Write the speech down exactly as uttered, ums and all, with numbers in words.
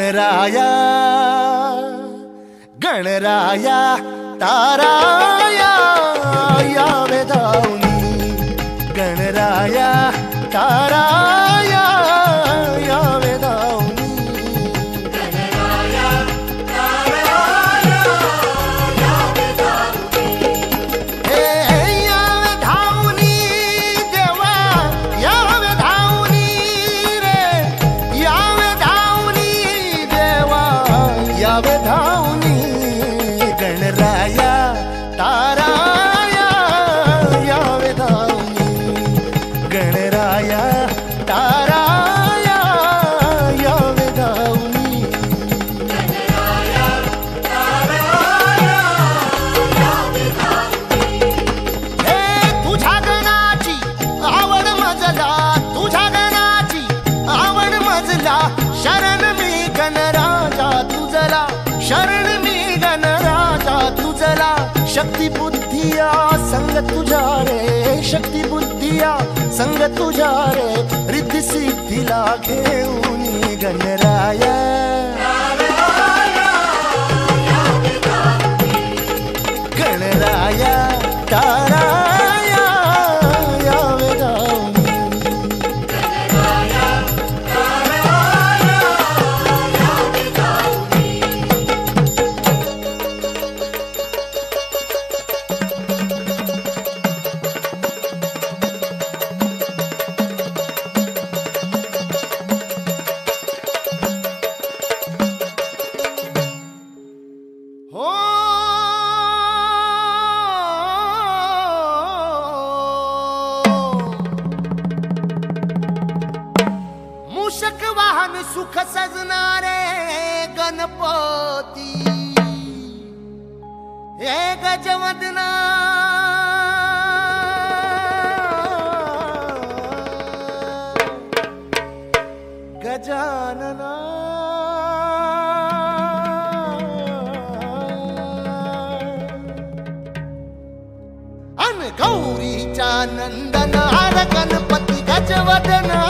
गणराया गणराया ताराया यावे धावनी गणराया ताराया यावे धावनी गणराया ताराया यावे धावनी हे यावे धावनी देवा यावे धावनी रे यावे धावनी देवा यावे धावनी गणराया ताराया यावे धावनी गणराया ताराया यावे धावनी गणराया ताराया यावे धावनी हे तुझ्या गणाची आवड मजला तुझ्या गणाची आवड मजला शरण मी गणराजा तुझला शरण मी गणराजा तुझला शक्ती बुद्धिया संग तुझ्या रे शक्ती बुद्धिया संग तुझ्या रे रिद्धी सिद्धीला घेऊन गणराया यावे धावनी गणराया ताराया यावे धावनी गणराया ताराया यावे धावनी हो मूषक वाहन सुख सजणारे गणपती हे गजवदना गजानना अन गौरीचा नंदन हर गणपती गजवदना